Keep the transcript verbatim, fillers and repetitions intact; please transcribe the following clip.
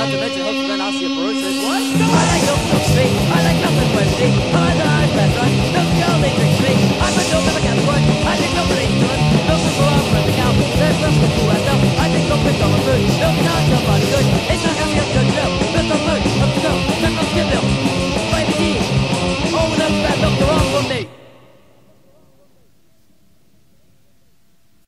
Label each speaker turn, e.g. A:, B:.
A: not to mention hooks and osteoporosis. What? I like milk, milk sweet. I like milk and web tea. I like the Irish restaurant. Milk girl, they drink to me. I'm a milk of a Capricorn. I drink milk for the equal. Milk is for all for the cow. There's milk for cool and milk. I drink milk for common food. Milk is not so body good. It's not